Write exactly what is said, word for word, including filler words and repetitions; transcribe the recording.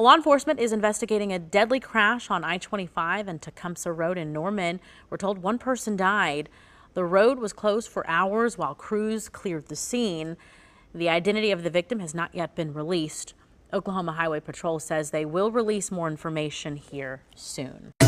Law enforcement is investigating a deadly crash on I twenty-five and Tecumseh Road in Norman. We're told one person died. The road was closed for hours while crews cleared the scene. The identity of the victim has not yet been released. Oklahoma Highway Patrol says they will release more information here soon.